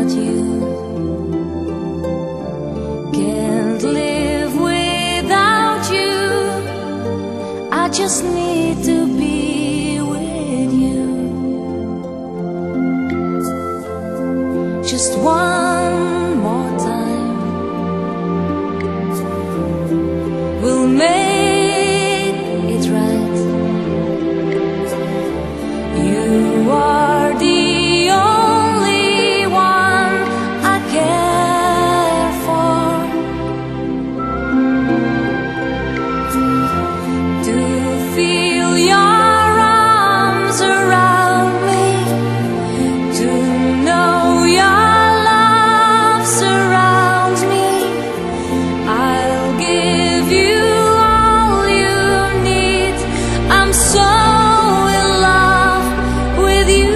but you. Can't live without you. I just need to be with you. Just one more time, we'll make it right. You are the only one I care for. To feel your arms around me, to know your love surrounds me. I'll give you all you need. I'm so in love with you.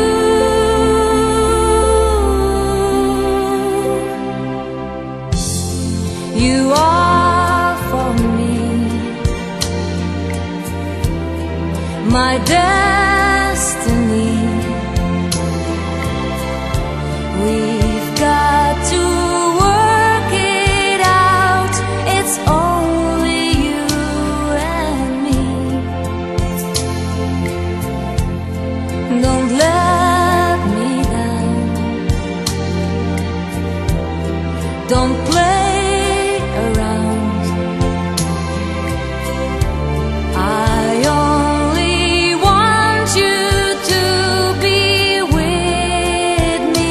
You are for me my destiny. We've got to work it out. It's only you and me. Don't let me down. Don't play around. I only want you to be with me.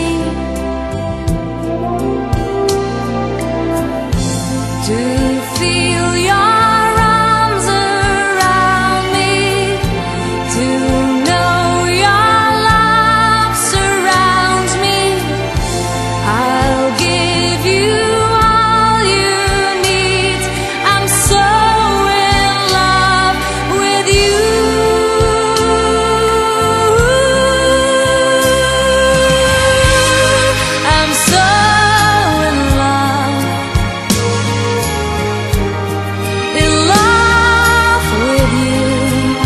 To feel your arms around me, to know your love surrounds me. I'll give you all you need. I'm so in love with you. I'm so in love with you.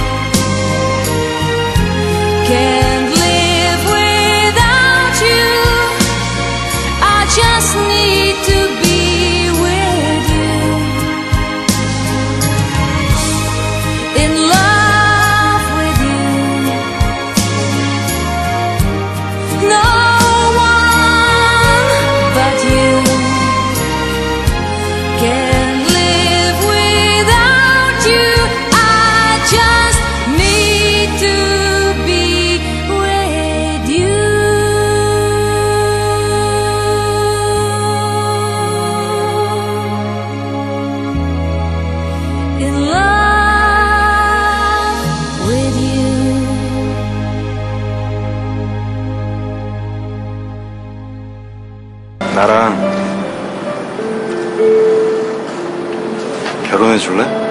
Can't live without you. I just need to be with you. In love with you. No one but you. Can't live without you. I just need to be with you. In love with you. 나랑 결혼해 줄래?